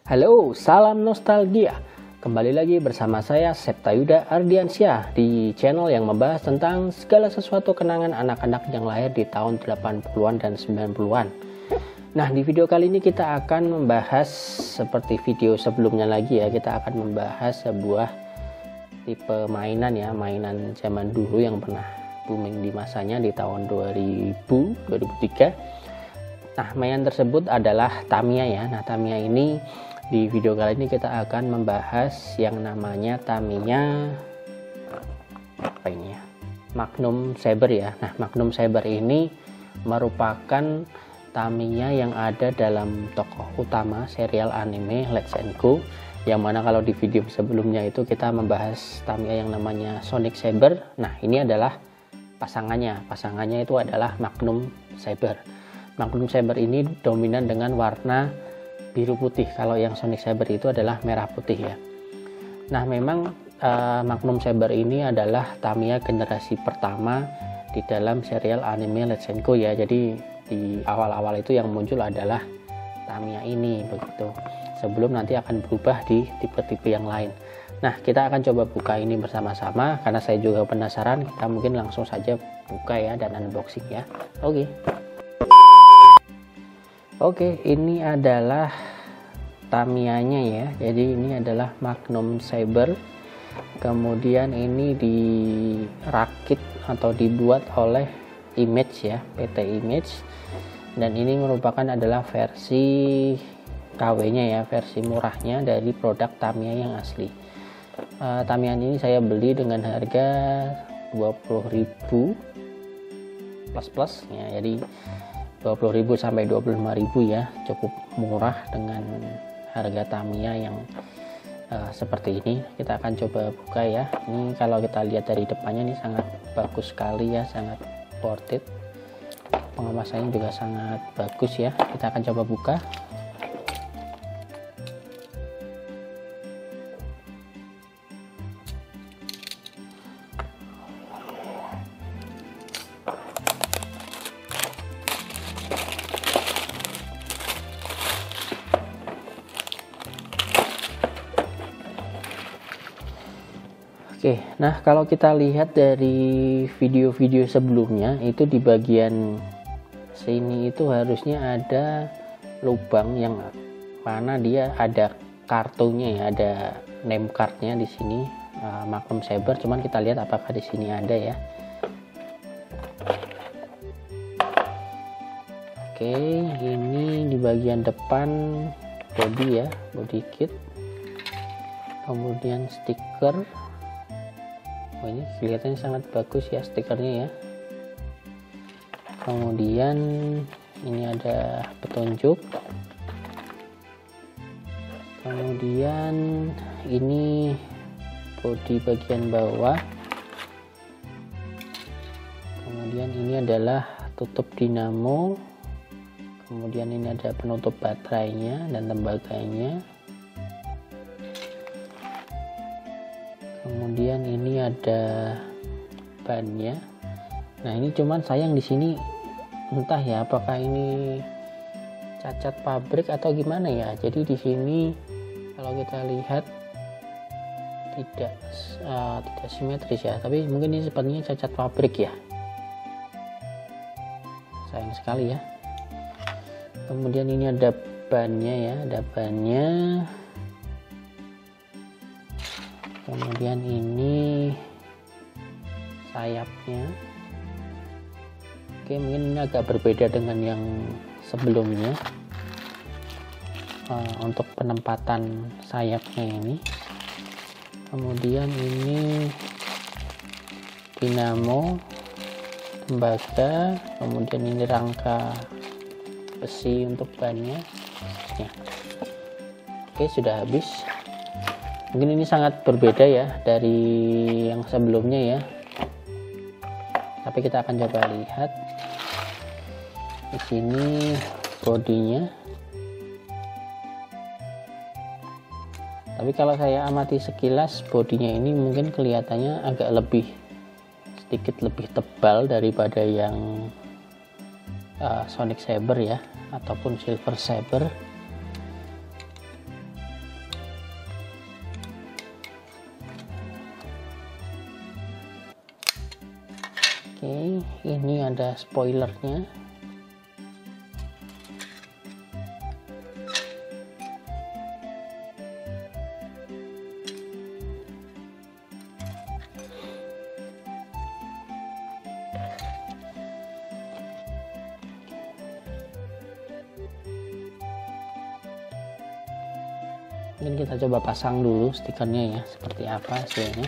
Halo, salam nostalgia. Kembali lagi bersama saya Septa Yuda Ardiansyah di channel yang membahas tentang segala sesuatu kenangan anak-anak yang lahir di tahun 80-an dan 90-an. Nah, di video kali ini kita akan membahas seperti video sebelumnya lagi ya. Kita akan membahas sebuah tipe mainan ya, mainan zaman dulu yang pernah booming di masanya di tahun 2000-2003. Nah, mainan tersebut adalah Tamiya ya. Nah, Tamiya ini di video kali ini kita akan membahas yang namanya Tamiya Magnum Saber ya. Nah, Magnum Saber ini merupakan Tamiya yang ada dalam tokoh utama serial anime Let's Go, yang mana kalau di video sebelumnya itu kita membahas Tamiya yang namanya Sonic Saber. Nah, ini adalah pasangannya itu adalah Magnum Saber. Magnum Saber ini dominan dengan warna biru putih, kalau yang Sonic Saber itu adalah merah putih ya. Nah, memang Magnum Saber ini adalah Tamiya generasi pertama di dalam serial anime Let's Go ya. Jadi di awal-awal itu yang muncul adalah Tamiya ini begitu, sebelum nanti akan berubah di tipe-tipe yang lain. Nah, kita akan coba buka ini bersama-sama karena saya juga penasaran. Kita mungkin langsung saja buka ya dan unboxing ya. Oke, ini adalah Tamiyanya ya. Jadi ini adalah Magnum Saber. Kemudian ini dirakit atau dibuat oleh Image ya, PT Image. Dan ini merupakan adalah versi KW-nya ya, versi murahnya dari produk Tamiya yang asli. Tamiya ini saya beli dengan harga 20.000 plus ya. Jadi 20.000 sampai 25.000 ya, cukup murah dengan harga Tamiya yang seperti ini. Kita akan coba buka ya. Ini kalau kita lihat dari depannya ini sangat bagus sekali ya, sangat worth it. Pengemasannya juga sangat bagus ya. Kita akan coba buka. Oke, nah kalau kita lihat dari video-video sebelumnya itu di bagian sini itu harusnya ada lubang yang mana dia ada kartunya ya, ada name cardnya di sini Magnum Saber. Cuman kita lihat apakah di sini ada ya. Oke, ini di bagian depan body ya, body kit, kemudian stiker. Oh, ini kelihatannya sangat bagus ya stikernya ya. Kemudian ini ada petunjuk. Kemudian ini bodi bagian bawah. Kemudian ini adalah tutup dinamo. Kemudian ini ada penutup baterainya dan tembaganya. Kemudian ini ada bannya. Nah, ini cuman sayang di sini entah ya apakah ini cacat pabrik atau gimana ya. Jadi di sini kalau kita lihat tidak simetris ya, tapi mungkin ini sepertinya cacat pabrik ya. Sayang sekali ya. Kemudian ini ada bannya ya, ada bannya. Kemudian ini sayapnya. Oke, mungkin ini agak berbeda dengan yang sebelumnya untuk penempatan sayapnya ini. Kemudian ini dinamo, tembaga, kemudian ini rangka besi untuk bannya ya. Oke, sudah habis. Mungkin ini sangat berbeda ya dari yang sebelumnya ya, tapi kita akan coba lihat di sini bodinya. Tapi kalau saya amati sekilas bodinya ini mungkin kelihatannya agak sedikit lebih tebal daripada yang Sonic Saber ya, ataupun Silver Saber. ini ada spoilernya. Mungkin kita coba pasang dulu stikernya ya, seperti apa hasilnya.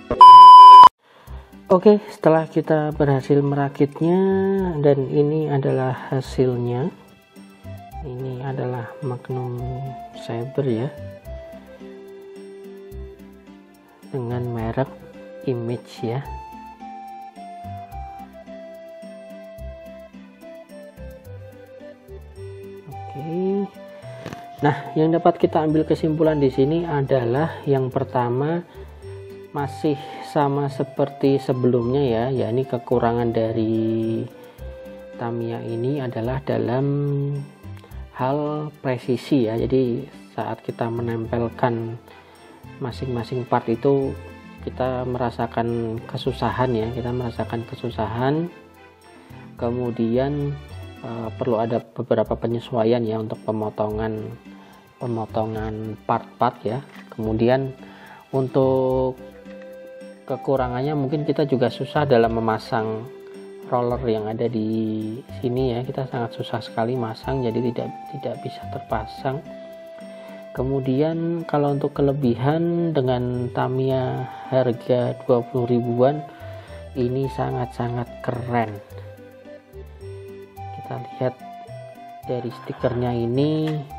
Oke, setelah kita berhasil merakitnya dan ini adalah hasilnya. Ini adalah Magnum Saber ya, dengan merek Image ya. Oke. Nah, yang dapat kita ambil kesimpulan di sini adalah yang pertama, masih sama seperti sebelumnya ya, yakni kekurangan dari Tamiya ini adalah dalam hal presisi ya. Jadi saat kita menempelkan masing-masing part itu kita merasakan kesusahan ya, kemudian perlu ada beberapa penyesuaian ya untuk pemotongan part-part ya. Kemudian untuk kekurangannya mungkin kita juga susah dalam memasang roller yang ada di sini ya, kita sangat susah sekali masang, jadi tidak bisa terpasang. Kemudian kalau untuk kelebihan, dengan Tamiya harga 20 ribuan ini sangat-sangat keren. Kita lihat dari stikernya ini.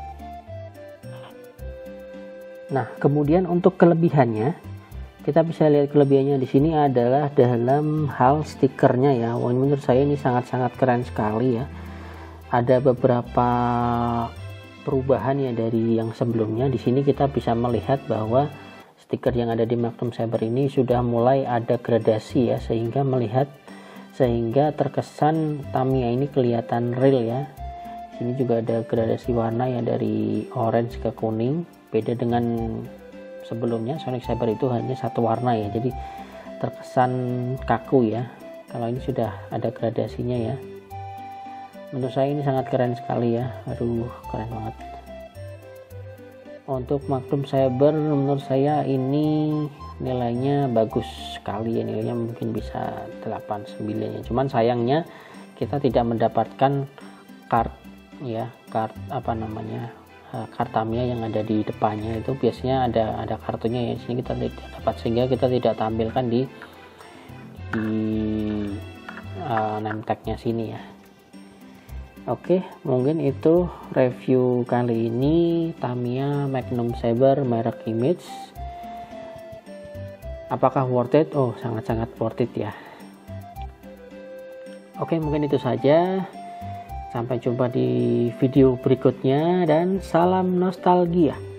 Nah, kemudian untuk kelebihannya, kita bisa lihat kelebihannya di sini adalah dalam hal stikernya ya. Menurut saya ini sangat-sangat keren sekali ya. Ada beberapa perubahan ya dari yang sebelumnya. Di sini kita bisa melihat bahwa stiker yang ada di Magnum Saber ini sudah mulai ada gradasi ya, sehingga terkesan Tamiya ini kelihatan real ya. Sini juga ada gradasi warna ya, dari orange ke kuning. Beda dengan sebelumnya, Sonic Saber itu hanya satu warna ya, jadi terkesan kaku ya. Kalau ini sudah ada gradasinya ya. Menurut saya ini sangat keren sekali ya. Aduh, keren banget. Untuk Magnum Saber menurut saya ini nilainya bagus sekali ya, nilainya mungkin bisa 8-9 ya. Cuman sayangnya kita tidak mendapatkan kart Tamiya yang ada di depannya. Itu biasanya ada kartunya ya, sini kita tidak dapat, sehingga kita tidak tampilkan di name tag-nya sini ya. Oke, mungkin itu review kali ini Tamiya Magnum Saber merek Image. Apakah worth it? Oh, sangat-sangat worth it ya. Oke, mungkin itu saja. Sampai jumpa di video berikutnya dan salam nostalgia.